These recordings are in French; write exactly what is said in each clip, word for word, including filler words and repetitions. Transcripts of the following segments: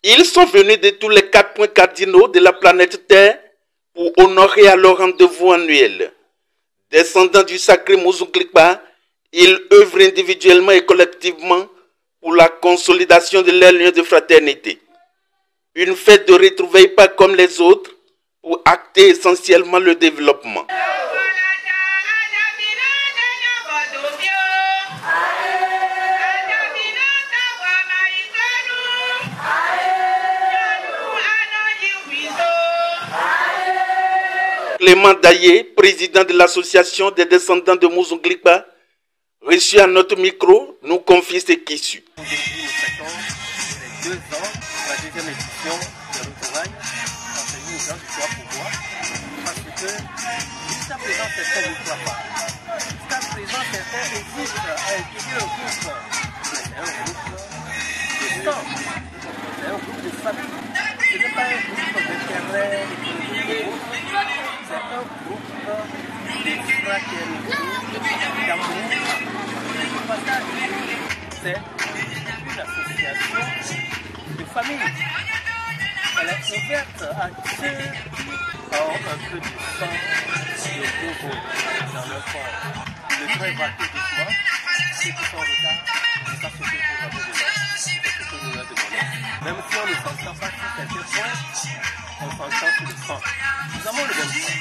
Ils sont venus de tous les quatre points cardinaux de la planète Terre pour honorer à leur rendez-vous annuel. Descendants du sacré Muzunglipa, ils œuvrent individuellement et collectivement pour la consolidation de leur lien de fraternité. Une fête de retrouvailles pas comme les autres pour acter essentiellement le développement. Clément Daillé, président de l'association des descendants de Muzunglipa, reçu à notre micro, nous confie ce qui suit. Aujourd'hui, nous fêtons les deux ans de la deuxième édition de retrouvailles. C'est une grande joie pour moi, parce que jusqu'à présent, certains ne croient pas. Jusqu'à présent, certains hésitent à intégrer un groupe. Mais c'est un groupe de sang, c'est un groupe de famille. Ce n'est pas un groupe d'intérêt économique ou autre. C'est un groupe de fraternité, d'amour, de partage. C'est une association de famille. Elle est ouverte à ceux qui ont un peu de sang de Bobo dans leur corps. Le très vacueux de soi, ceux qui sont en retard, c'est pas ce que nous avons besoin, c'est ce que nous leur demandons. Même si on ne s'entend pas sur certains points, on s'entend sur le sang. Nous avons le même sang.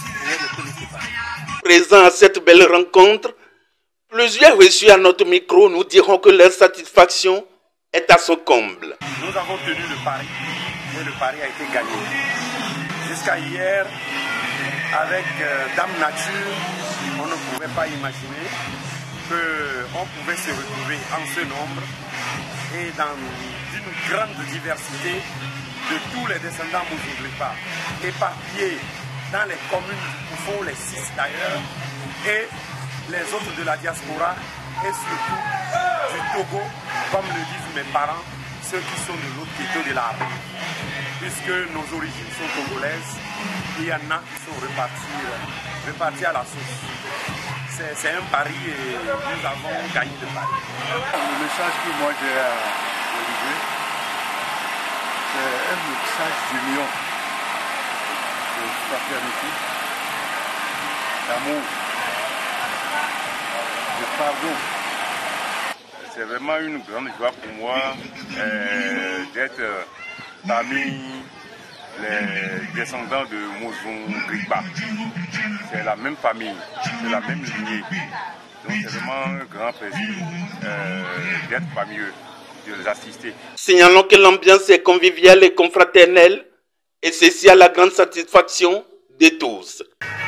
Présents à cette belle rencontre, plusieurs reçus à notre micro nous diront que leur satisfaction est à son comble. Nous avons tenu le pari et le pari a été gagné. Jusqu'à hier, avec euh, Dame Nature, on ne pouvait pas imaginer qu'on pouvait se retrouver en ce nombre et dans une grande diversité de tous les descendants Muzunglipa, éparpillés dans les communes du Koufou, les six d'ailleurs, et les autres de la diaspora, et surtout du Togo, comme le disent mes parents, ceux qui sont de l'autre côté de la rue. Puisque nos origines sont togolaises, il y en a qui sont repartis, repartis à la source. C'est un pari et nous avons gagné le pari. Le message que moi j'ai à Olivier, c'est un message d'union, de fraternité, d'amour, de pardon. C'est vraiment une grande joie pour moi euh, d'être parmi les descendants de Muzunglipa. C'est la même famille, c'est la même lignée. Donc c'est vraiment un grand plaisir euh, d'être parmi eux, de les assister. Signalons que l'ambiance est conviviale et confraternelle, et ceci à la grande satisfaction de tous.